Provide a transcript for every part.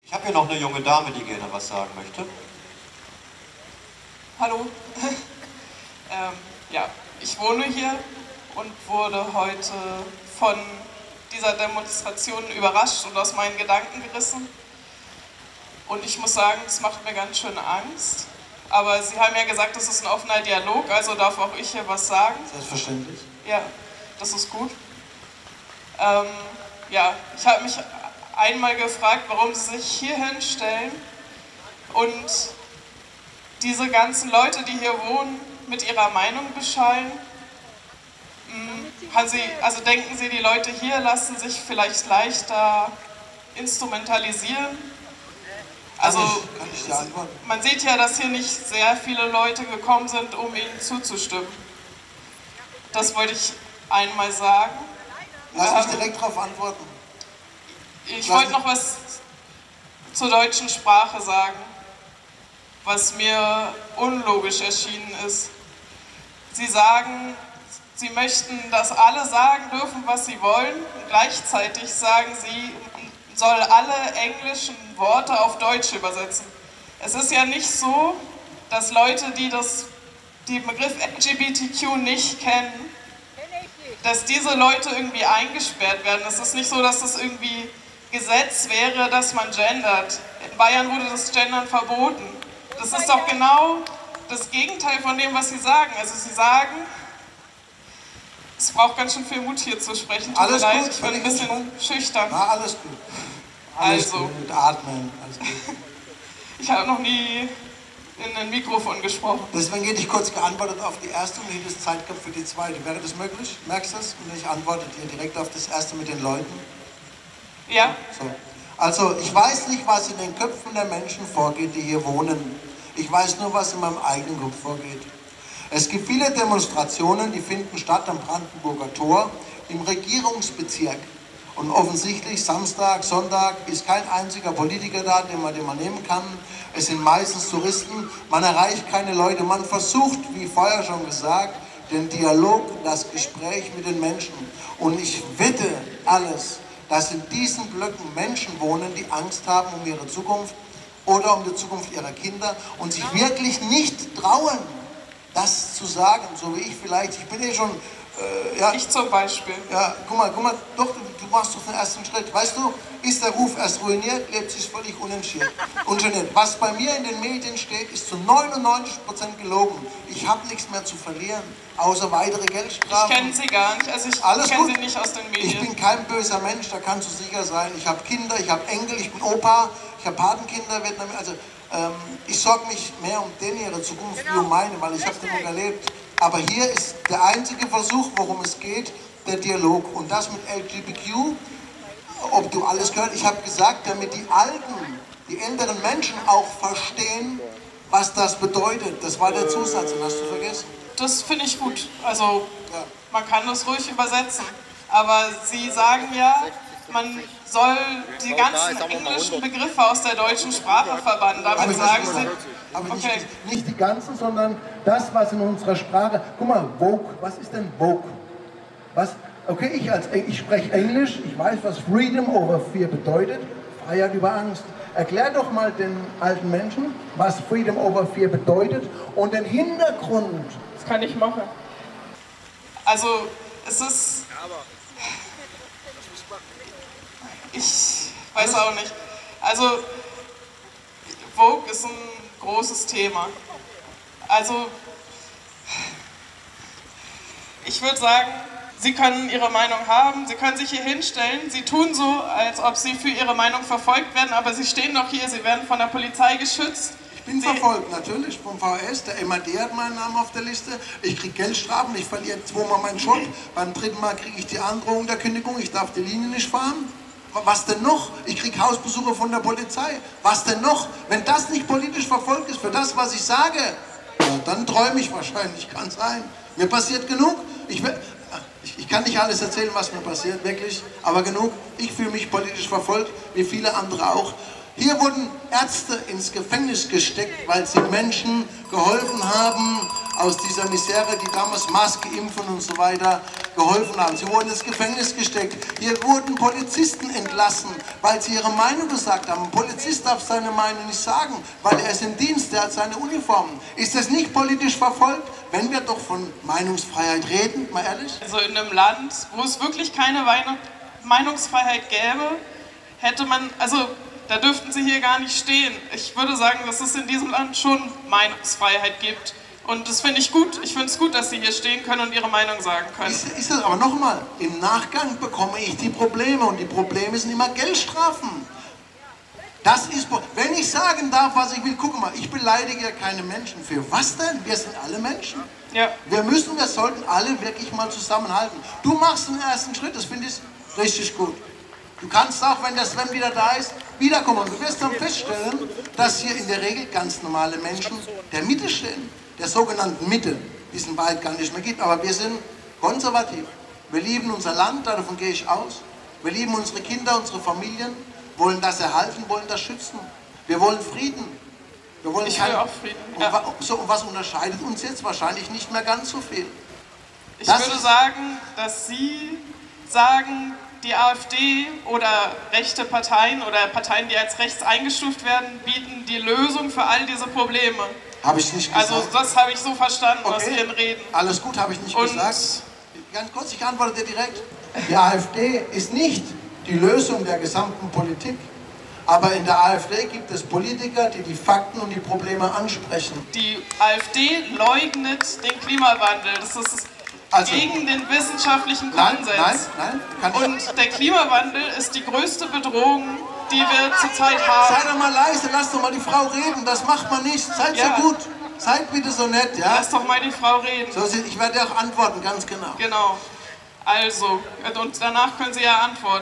Ich habe hier noch eine junge Dame, die gerne was sagen möchte. Hallo. Ja, ich wohne hier und wurde heute von dieser Demonstration überrascht und aus meinen Gedanken gerissen. Und ich muss sagen, es macht mir ganz schön Angst. Aber Sie haben ja gesagt, es ist ein offener Dialog, also darf auch ich hier was sagen. Selbstverständlich. Ja, das ist gut. Ja, ich habe mich einmal gefragt, warum Sie sich hier hinstellen und diese ganzen Leute, die hier wohnen, mit ihrer Meinung beschallen. Also denken Sie, die Leute hier lassen sich vielleicht leichter instrumentalisieren? Also kann ich dir antworten? man sieht ja, dass hier nicht sehr viele Leute gekommen sind, um Ihnen zuzustimmen. Das wollte ich einmal sagen. Lass mich direkt darauf antworten. Ich wollte noch was zur deutschen Sprache sagen, was mir unlogisch erschienen ist. Sie sagen, Sie möchten, dass alle sagen dürfen, was sie wollen. Gleichzeitig sagen Sie, man soll alle englischen Worte auf Deutsch übersetzen. Es ist ja nicht so, dass Leute, die den Begriff LGBTQ nicht kennen, dass diese Leute irgendwie eingesperrt werden. Es ist nicht so, dass es irgendwie Gesetz wäre, dass man gendert. In Bayern wurde das Gendern verboten. Das ist doch genau das Gegenteil von dem, was Sie sagen. Also Sie sagen, es braucht ganz schön viel Mut hier zu sprechen. Tut mir leid, ich bin ein bisschen schüchtern. Na, alles gut. Alles Also, gut, atmen, alles gut. Ich habe noch nie in ein Mikrofon gesprochen. Deswegen hätte ich kurz geantwortet auf die erste und hätte es Zeit gehabt für die zweite. Wäre das möglich? Merkst du das? Und ich antworte dir direkt auf das erste mit den Leuten. Ja? So. Also, ich weiß nicht, was in den Köpfen der Menschen vorgeht, die hier wohnen. Ich weiß nur, was in meinem eigenen Kopf vorgeht. Es gibt viele Demonstrationen, die finden statt am Brandenburger Tor, im Regierungsbezirk. Und offensichtlich Samstag, Sonntag ist kein einziger Politiker da, den man nehmen kann. Es sind meistens Touristen, man erreicht keine Leute. Man versucht, wie vorher schon gesagt, den Dialog, das Gespräch mit den Menschen. Und ich wette alles, dass in diesen Blöcken Menschen wohnen, die Angst haben um ihre Zukunft oder um die Zukunft ihrer Kinder und sich wirklich nicht trauen, das zu sagen, so wie ich vielleicht. Ich bin schon... ja, Ich zum Beispiel. Ja, guck mal, doch, du machst doch den ersten Schritt. Weißt du, ist der Ruf erst ruiniert, lebt sich völlig ungeniert. Was bei mir in den Medien steht, ist zu 99% gelogen. Ich habe nichts mehr zu verlieren, außer weitere Geldstrafen. Ich kenne Sie gar nicht, also ich kenne Sie nicht aus den Medien. Ich bin kein böser Mensch, da kannst du sicher sein. Ich habe Kinder, ich habe Enkel, ich bin Opa, ich habe Patenkinder, also ich sorge mich mehr um denen ihre Zukunft wie um meine, weil ich habe genug erlebt. Aber hier ist der einzige Versuch, worum es geht, der Dialog. Und das mit LGBTQ, ob du alles gehört, ich habe gesagt, damit die Alten, die älteren Menschen auch verstehen, was das bedeutet. Das war der Zusatz, den hast du vergessen. Das finde ich gut. Also Ja. man kann das ruhig übersetzen. Aber Sie sagen ja, man soll die ganzen englischen Begriffe aus der deutschen Sprache verbannen. Damit sagen Sie... Aber Okay. nicht die ganzen, sondern das, was in unserer Sprache... Guck mal, Vogue, was ist denn Vogue? Was? Okay, ich spreche Englisch, ich weiß, was Freedom over Fear bedeutet, Freiheit über Angst. Erklär doch mal den alten Menschen, was Freedom over Fear bedeutet und den Hintergrund. Das kann ich machen. Also, es ist... Ich weiß auch nicht. Also, Vogue ist ein großes Thema. Also, ich würde sagen, Sie können Ihre Meinung haben, Sie können sich hier hinstellen, Sie tun so, als ob Sie für Ihre Meinung verfolgt werden, aber Sie stehen doch hier, Sie werden von der Polizei geschützt. Ich bin verfolgt, natürlich, vom VS, der MAD hat meinen Namen auf der Liste, ich kriege Geldstrafen, ich verliere zweimal meinen Job, beim dritten Mal kriege ich die Androhung der Kündigung, ich darf die Linie nicht fahren. Was denn noch? Ich kriege Hausbesuche von der Polizei. Was denn noch? Wenn das nicht politisch verfolgt ist für das, was ich sage, ja, dann träume ich wahrscheinlich, kann sein. Mir passiert genug. Ich kann nicht alles erzählen, was mir passiert, wirklich, aber genug. Ich fühle mich politisch verfolgt, wie viele andere auch. Hier wurden Ärzte ins Gefängnis gesteckt, weil sie Menschen geholfen haben, aus dieser Misere, die damals Maske, Impfen und so weiter geholfen haben. Sie wurden ins Gefängnis gesteckt. Hier wurden Polizisten entlassen, weil sie ihre Meinung gesagt haben. Ein Polizist darf seine Meinung nicht sagen, weil er ist im Dienst, er hat seine Uniform. Ist das nicht politisch verfolgt? Wenn wir doch von Meinungsfreiheit reden, mal ehrlich. Also in einem Land, wo es wirklich keine Meinungsfreiheit gäbe, hätte man, also da dürften Sie hier gar nicht stehen. Ich würde sagen, dass es in diesem Land schon Meinungsfreiheit gibt. Und das finde ich gut. Ich finde es gut, dass Sie hier stehen können und Ihre Meinung sagen können. Ist das aber nochmal, im Nachgang bekomme ich die Probleme und die Probleme sind immer Geldstrafen. Das ist, wenn ich sagen darf, was ich will, guck mal, ich beleidige ja keine Menschen. Für was denn? Wir sind alle Menschen. Ja. Wir sollten alle wirklich mal zusammenhalten. Du machst den ersten Schritt, das finde ich richtig gut. Du kannst auch, wenn der Sven wieder da ist, wiederkommen. Und du wirst dann feststellen, dass hier in der Regel ganz normale Menschen der Mitte stehen. Der sogenannten Mitte, die es in Wahrheit gar nicht mehr gibt. Aber wir sind konservativ. Wir lieben unser Land, davon gehe ich aus. Wir lieben unsere Kinder, unsere Familien, wollen das erhalten, wollen das schützen. Wir wollen Frieden. Wir wollen ich will auch Frieden. Ja. Und was unterscheidet uns jetzt? Wahrscheinlich nicht mehr ganz so viel. Ich würde sagen, dass Sie sagen, die AfD oder rechte Parteien oder Parteien, die als rechts eingestuft werden, bieten die Lösung für all diese Probleme. Habe ich nicht gesagt. Also das habe ich so verstanden, okay. Aus Ihren Reden. Alles gut, habe ich nicht gesagt. Ganz kurz, ich antworte dir direkt. Die AfD ist nicht die Lösung der gesamten Politik. Aber in der AfD gibt es Politiker, die die Fakten und die Probleme ansprechen. Die AfD leugnet den Klimawandel. Das ist gegen den wissenschaftlichen Konsens. Nein. Und der Klimawandel ist die größte Bedrohung, die wir zurzeit haben. Sei doch mal leise, lass doch mal die Frau reden. Das macht man nicht. Seid so gut. Seid bitte so nett, ja? Lass doch mal die Frau reden. So, ich werde auch antworten, ganz genau. Genau. Also, und danach können Sie ja antworten.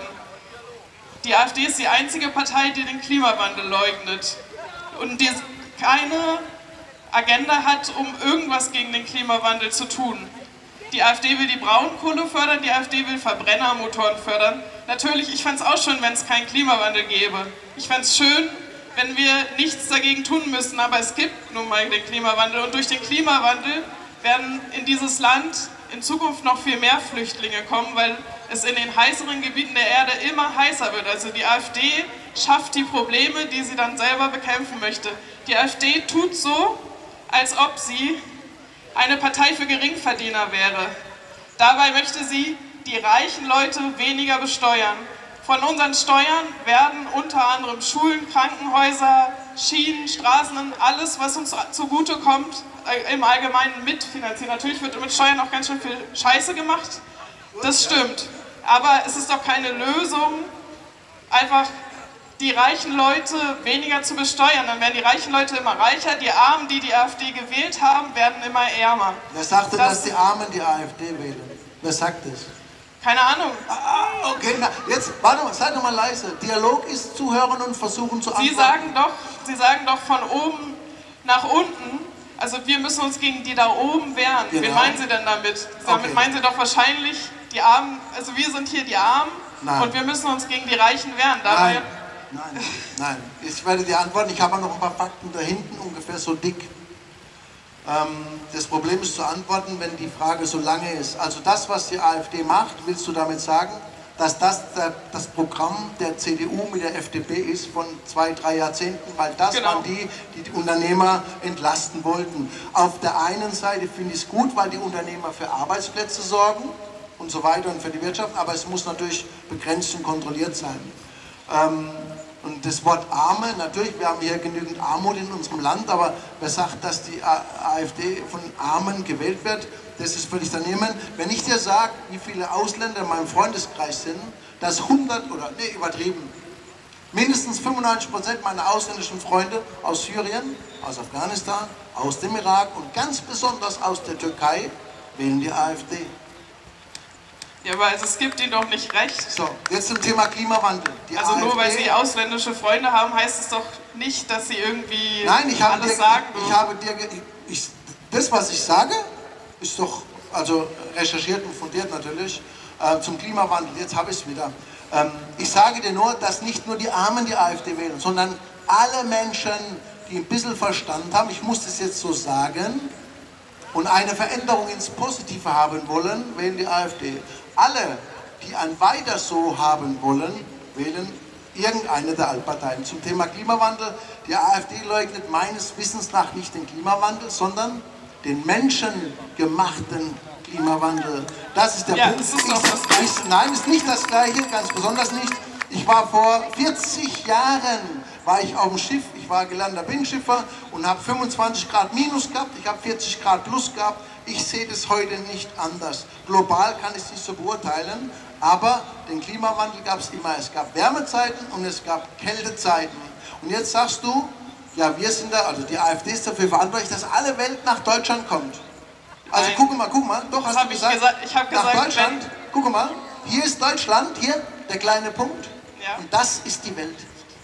Die AfD ist die einzige Partei, die den Klimawandel leugnet und die keine Agenda hat, um irgendwas gegen den Klimawandel zu tun. Die AfD will die Braunkohle fördern, die AfD will Verbrennermotoren fördern. Natürlich, ich fände es auch schön, wenn es keinen Klimawandel gäbe. Ich fände es schön, wenn wir nichts dagegen tun müssen, aber es gibt nun mal den Klimawandel und durch den Klimawandel werden in dieses Land in Zukunft noch viel mehr Flüchtlinge kommen, weil es in den heißeren Gebieten der Erde immer heißer wird. Also die AfD schafft die Probleme, die sie dann selber bekämpfen möchte. Die AfD tut so, als ob sie eine Partei für Geringverdiener wäre. Dabei möchte sie die reichen Leute weniger besteuern. Von unseren Steuern werden unter anderem Schulen, Krankenhäuser, Schienen, Straßen, alles, was uns zugutekommt, im Allgemeinen mitfinanziert. Natürlich wird mit Steuern auch ganz schön viel Scheiße gemacht, das stimmt. Aber es ist doch keine Lösung, einfach die reichen Leute weniger zu besteuern. Dann werden die reichen Leute immer reicher, die Armen, die die AfD gewählt haben, werden immer ärmer. Wer sagt denn, dass die Armen die AfD wählen? Wer sagt das? Keine Ahnung. Okay, na, jetzt, warte mal, seid doch mal leise. Dialog ist zuhören und versuchen zu antworten. Sie sagen doch von oben nach unten, also wir müssen uns gegen die da oben wehren. Genau. Wen meinen Sie denn damit? Damit meinen Sie doch wahrscheinlich die Armen, also wir sind hier die Armen und wir müssen uns gegen die Reichen wehren. Dabei Nein. Ich werde dir antworten, ich habe noch ein paar Fakten da hinten, ungefähr so dick. Das Problem ist zu antworten, wenn die Frage so lange ist. Also das, was die AfD macht, willst du damit sagen, dass das Programm der CDU mit der FDP ist von 2-3 Jahrzehnten, weil das waren die Unternehmer entlasten wollten. Auf der einen Seite finde ich es gut, weil die Unternehmer für Arbeitsplätze sorgen und so weiter und für die Wirtschaft, aber es muss natürlich begrenzt und kontrolliert sein. Und das Wort Arme, natürlich, wir haben hier genügend Armut in unserem Land, aber wer sagt, dass die AfD von Armen gewählt wird, das ist völlig daneben. Wenn ich dir sage, wie viele Ausländer in meinem Freundeskreis sind, dass 100 oder, nee, übertrieben, mindestens 95% meiner ausländischen Freunde aus Syrien, aus Afghanistan, aus dem Irak und ganz besonders aus der Türkei wählen die AfD. Ja, aber es gibt ihnen doch nicht recht. So, jetzt zum Thema Klimawandel. Die also AfD, nur weil sie ausländische Freunde haben, heißt es doch nicht, dass sie irgendwie alles sagen. Das, was ich sage, ist doch also recherchiert und fundiert natürlich zum Klimawandel. Jetzt habe ich es wieder. Ich sage dir nur, dass nicht nur die Armen die AfD wählen, sondern alle Menschen, die ein bisschen Verstand haben. Ich muss das jetzt so sagen. und eine Veränderung ins Positive haben wollen, wählen die AfD. Alle, die ein Weiter so haben wollen, wählen irgendeine der Altparteien. Zum Thema Klimawandel, die AfD leugnet meines Wissens nach nicht den Klimawandel, sondern den menschengemachten Klimawandel. Das ist der Punkt. Nein, ist nicht das Gleiche, ganz besonders nicht. Ich war vor 40 Jahren war ich auf dem Schiff, ich war gelernter Binnenschiffer und habe 25 Grad minus gehabt, ich habe 40 Grad plus gehabt. Ich sehe das heute nicht anders. Global kann ich es nicht so beurteilen, aber den Klimawandel gab es immer. Es gab Wärmezeiten und es gab Kältezeiten. Und jetzt sagst du, ja, wir sind da, also die AfD ist dafür verantwortlich, dass alle Welt nach Deutschland kommt. Also guck mal, doch hast du gesagt, ich habe gesagt, nach Deutschland, guck mal, hier ist Deutschland, hier der kleine Punkt, ja. Und das ist die Welt.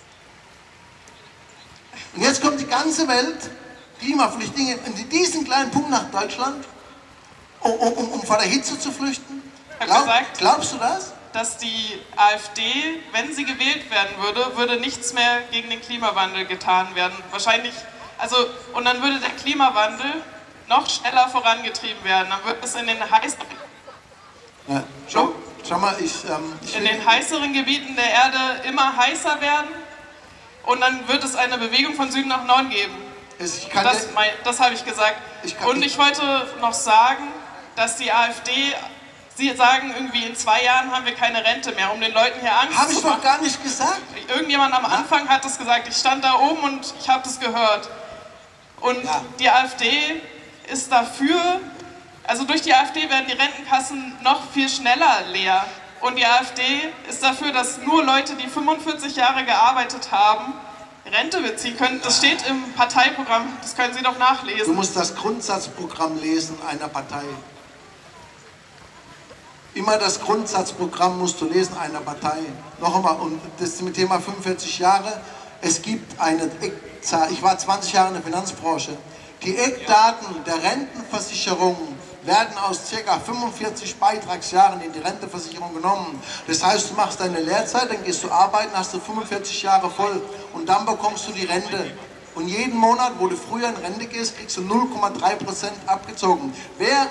Und jetzt kommt die ganze Welt, Klimaflüchtlinge, in diesen kleinen Punkt nach Deutschland, um vor der Hitze zu flüchten. Glaubst du das? Dass die AfD, wenn sie gewählt werden würde, würde nichts mehr gegen den Klimawandel getan werden. Wahrscheinlich, also, und dann würde der Klimawandel noch schneller vorangetrieben werden. Dann wird es in den heißeren, ja, schau mal, in den heißeren Gebieten der Erde immer heißer werden und dann wird es eine Bewegung von Süden nach Norden geben. Das habe ich gesagt. Und ich wollte noch sagen, dass die AfD, sie sagen irgendwie, in 2 Jahren haben wir keine Rente mehr, um den Leuten hier Angst zu machen. Habe ich doch gar nicht gesagt. Irgendjemand am Anfang hat das gesagt. Ich stand da oben und ich habe das gehört. Und die AfD ist dafür, also durch die AfD werden die Rentenkassen noch viel schneller leer. Und die AfD ist dafür, dass nur Leute, die 45 Jahre gearbeitet haben, Rente beziehen können. Das steht im Parteiprogramm, das können Sie doch nachlesen. Du musst das Grundsatzprogramm lesen einer Partei. Immer das Grundsatzprogramm musst du lesen einer Partei. Noch einmal, und das mit Thema 45 Jahre, es gibt eine Eckzahl, ich war 20 Jahre in der Finanzbranche, die Eckdaten der Rentenversicherung werden aus ca. 45 Beitragsjahren in die Rentenversicherung genommen. Das heißt, du machst deine Lehrzeit, dann gehst du arbeiten, hast du 45 Jahre voll und dann bekommst du die Rente. Und jeden Monat, wo du früher in Rente gehst, kriegst du 0,3% abgezogen. Wer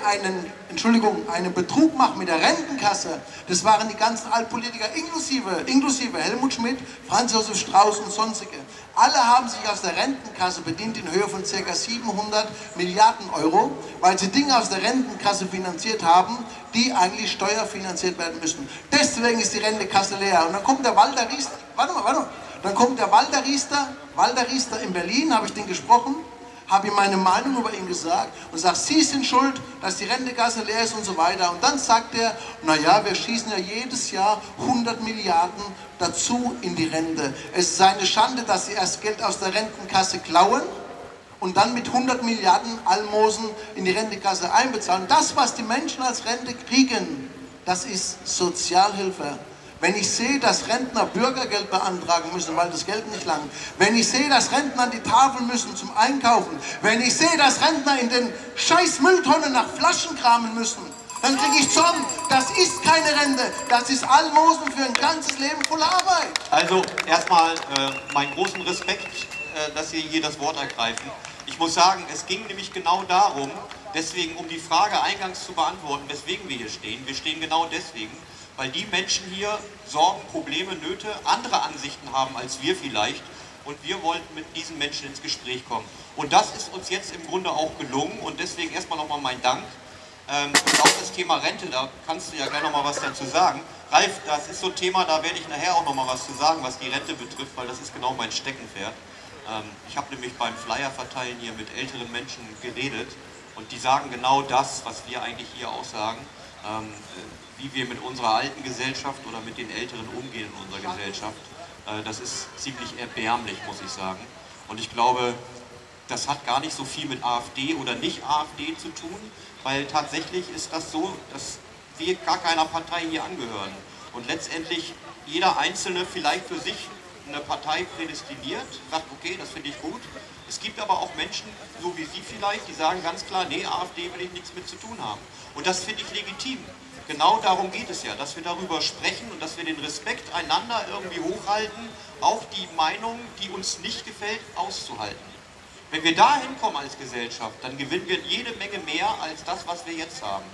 einen Betrug macht mit der Rentenkasse, das waren die ganzen Altpolitiker, inklusive Helmut Schmidt, Franz Josef Strauß und sonstige. Alle haben sich aus der Rentenkasse bedient in Höhe von ca. 700 Milliarden Euro, weil sie Dinge aus der Rentenkasse finanziert haben, die eigentlich steuerfinanziert werden müssen. Deswegen ist die Rentenkasse leer. Und dann kommt der Walter Riester, dann kommt der Walter Riester in Berlin, habe ich den gesprochen, habe ihm meine Meinung über ihn gesagt und sagt, Sie sind schuld, dass die Rentenkasse leer ist und so weiter. Und dann sagt er, naja, wir schießen ja jedes Jahr 100 Milliarden dazu in die Rente. Es ist eine Schande, dass Sie erst Geld aus der Rentenkasse klauen und dann mit 100 Milliarden Almosen in die Rentenkasse einbezahlen. Das, was die Menschen als Rente kriegen, das ist Sozialhilfe. Wenn ich sehe, dass Rentner Bürgergeld beantragen müssen, weil das Geld nicht langt, wenn ich sehe, dass Rentner an die Tafel müssen zum Einkaufen, wenn ich sehe, dass Rentner in den scheiß Mülltonnen nach Flaschen kramen müssen, dann kriege ich Zorn. Das ist keine Rente, das ist Almosen für ein ganzes Leben voller Arbeit. Also erstmal meinen großen Respekt, dass Sie hier das Wort ergreifen. Ich muss sagen, es ging nämlich genau darum, deswegen um die Frage eingangs zu beantworten, weswegen wir hier stehen. Wir stehen genau deswegen, weil die Menschen hier Sorgen, Probleme, Nöte, andere Ansichten haben als wir vielleicht und wir wollten mit diesen Menschen ins Gespräch kommen. Und das ist uns jetzt im Grunde auch gelungen und deswegen erstmal nochmal mein Dank. Und auch das Thema Rente, da kannst du ja gleich nochmal was dazu sagen. Ralf, das ist so ein Thema, da werde ich nachher auch nochmal was zu sagen, was die Rente betrifft, weil das ist genau mein Steckenpferd. Ich habe nämlich beim Flyer-Verteilen hier mit älteren Menschen geredet und die sagen genau das, was wir eigentlich hier auch sagen. Wie wir mit unserer alten Gesellschaft oder mit den Älteren umgehen in unserer Gesellschaft. Das ist ziemlich erbärmlich, muss ich sagen. Und ich glaube, das hat gar nicht so viel mit AfD oder nicht AfD zu tun, weil tatsächlich ist das so, dass wir gar keiner Partei hier angehören. Und letztendlich jeder Einzelne vielleicht für sich eine Partei prädestiniert, sagt, okay, das finde ich gut. Es gibt aber auch Menschen, so wie Sie vielleicht, die sagen ganz klar, nee, AfD will ich nichts mit zu tun haben. Und das finde ich legitim. Genau darum geht es ja, dass wir darüber sprechen und dass wir den Respekt einander irgendwie hochhalten, auch die Meinung, die uns nicht gefällt, auszuhalten. Wenn wir da hinkommen als Gesellschaft, dann gewinnen wir jede Menge mehr als das, was wir jetzt haben.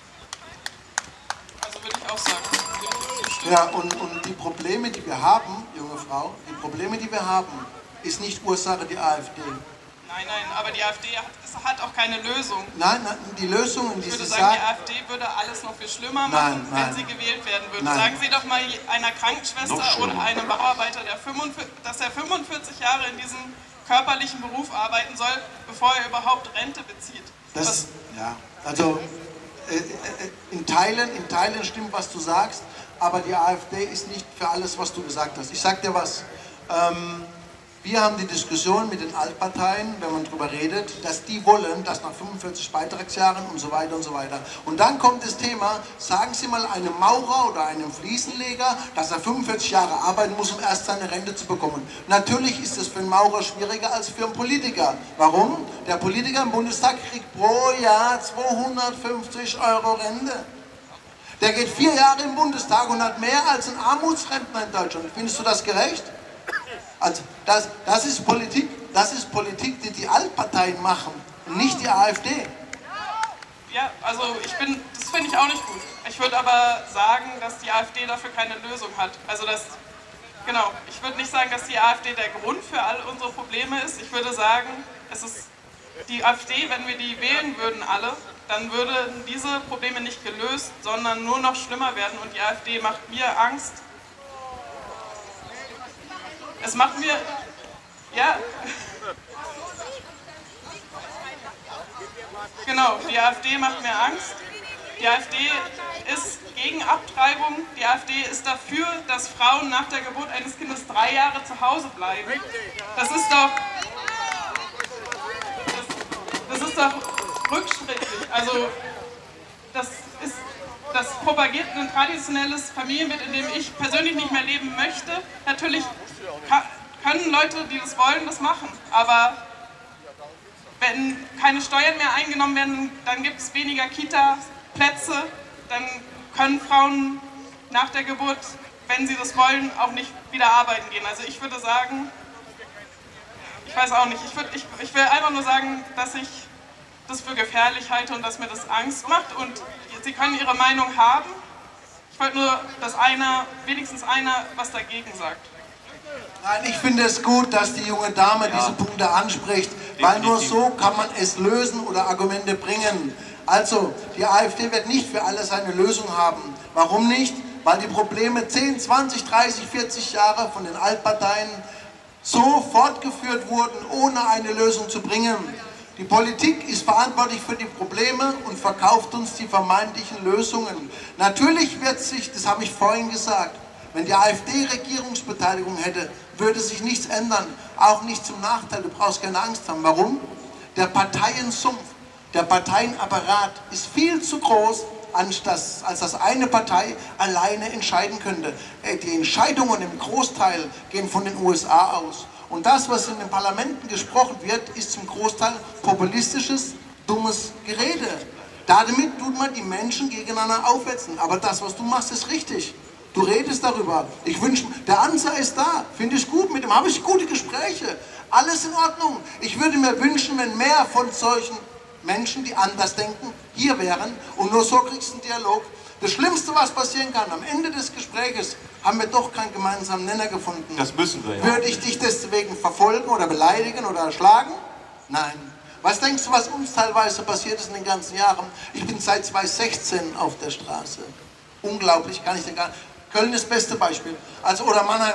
Also würde ich auch sagen. Ja, und die Probleme, die wir haben, junge Frau, die Probleme, die wir haben, ist nicht Ursache die AfD. Nein, aber die AfD hat auch keine Lösung. Nein, die Lösungen, die ich würde Sie sagen, die AfD würde alles noch viel schlimmer machen, wenn sie gewählt werden würde. Sagen Sie doch mal einer Krankenschwester oder einem Bauarbeiter, dass er 45 Jahre in diesem körperlichen Beruf arbeiten soll, bevor er überhaupt Rente bezieht. Ja, also in Teilen stimmt, was du sagst, aber die AfD ist nicht für alles, was du gesagt hast. Ich sag dir was. Wir haben die Diskussion mit den Altparteien, wenn man darüber redet, dass die wollen, dass nach 45 Beitragsjahren und so weiter und so weiter. Und dann kommt das Thema, sagen Sie mal einem Maurer oder einem Fliesenleger, dass er 45 Jahre arbeiten muss, um erst seine Rente zu bekommen. Natürlich ist es für einen Maurer schwieriger als für einen Politiker. Warum? Der Politiker im Bundestag kriegt pro Jahr 250 € Rente. Der geht 4 Jahre im Bundestag und hat mehr als ein Armutsrentner in Deutschland. Findest du das gerecht? Also das ist Politik, die die Altparteien machen, nicht die AfD. Ja, also das finde ich auch nicht gut. Ich würde aber sagen, dass die AfD dafür keine Lösung hat. Also genau, ich würde nicht sagen, dass die AfD der Grund für all unsere Probleme ist. Ich würde sagen, es ist die AfD, wenn wir die wählen würden alle, dann würden diese Probleme nicht gelöst, sondern nur noch schlimmer werden und die AfD macht mir Angst. Es macht mir, ja, genau, die AfD macht mir Angst. Die AfD ist gegen Abtreibung. Die AfD ist dafür, dass Frauen nach der Geburt eines Kindes 3 Jahre zu Hause bleiben. Das ist doch rückschrittlich. Also das propagiert ein traditionelles Familienbild, in dem ich persönlich nicht mehr leben möchte. Natürlich können Leute, die das wollen, das machen. Aber wenn keine Steuern mehr eingenommen werden, dann gibt es weniger Kita-Plätze. Dann können Frauen nach der Geburt, wenn sie das wollen, auch nicht wieder arbeiten gehen. Also ich würde sagen, ich weiß auch nicht, ich will einfach nur sagen, dass ich das für gefährlich halte und dass mir das Angst macht. Und Sie können Ihre Meinung haben. Ich wollte nur, dass wenigstens einer was dagegen sagt. Nein, ich finde es gut, dass die junge Dame diese Punkte anspricht, weil nur so kann man es lösen oder Argumente bringen. Also, die AfD wird nicht für alles eine Lösung haben. Warum nicht? Weil die Probleme 10, 20, 30, 40 Jahre von den Altparteien so fortgeführt wurden, ohne eine Lösung zu bringen. Die Politik ist verantwortlich für die Probleme und verkauft uns die vermeintlichen Lösungen. Natürlich wird sich, das habe ich vorhin gesagt, wenn die AfD Regierungsbeteiligung hätte, würde sich nichts ändern, auch nicht zum Nachteil, du brauchst keine Angst haben. Warum? Der Parteiensumpf, der Parteienapparat ist viel zu groß, als dass eine Partei alleine entscheiden könnte. Die Entscheidungen im Großteil gehen von den USA aus. Und das, was in den Parlamenten gesprochen wird, ist zum Großteil populistisches, dummes Gerede. Damit tut man die Menschen gegeneinander aufwetzen. Aber das, was du machst, ist richtig. Du redest darüber. Ich wünsche, der Ansa ist da, finde ich gut, mit dem habe ich gute Gespräche. Alles in Ordnung. Ich würde mir wünschen, wenn mehr von solchen Menschen, die anders denken, hier wären und nur so kriegst du einen Dialog. Das Schlimmste, was passieren kann, am Ende des Gespräches haben wir doch keinen gemeinsamen Nenner gefunden. Das müssen wir, ja. Würde ich dich deswegen verfolgen oder beleidigen oder schlagen? Nein. Was denkst du, was uns teilweise passiert ist in den ganzen Jahren? Ich bin seit 2016 auf der Straße. Unglaublich, kann ich dir gar nicht. Köln ist das beste Beispiel. Also, oder Mannheim.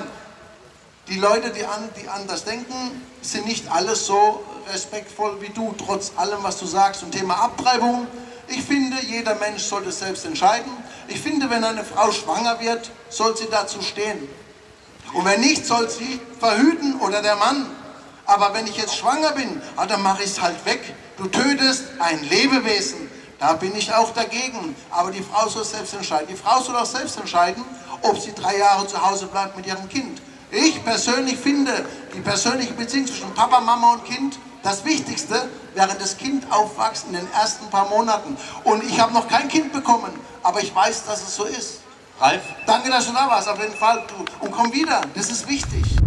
Die Leute, die anders denken, sind nicht alles so respektvoll wie du, trotz allem, was du sagst. Und Thema Abtreibung, ich finde, jeder Mensch sollte selbst entscheiden. Ich finde, wenn eine Frau schwanger wird, soll sie dazu stehen. Und wenn nicht, soll sie verhüten oder der Mann. Aber wenn ich jetzt schwanger bin, dann mache ich es halt weg. Du tötest ein Lebewesen. Da bin ich auch dagegen. Aber die Frau soll selbst entscheiden. Die Frau soll auch selbst entscheiden, ob sie 3 Jahre zu Hause bleibt mit ihrem Kind. Ich persönlich finde, die persönliche Beziehung zwischen Papa, Mama und Kind, das Wichtigste, während das Kind aufwächst in den ersten paar Monaten. Und ich habe noch kein Kind bekommen, aber ich weiß, dass es so ist. Ralf? Danke, dass du da warst, auf jeden Fall. Und komm wieder, das ist wichtig.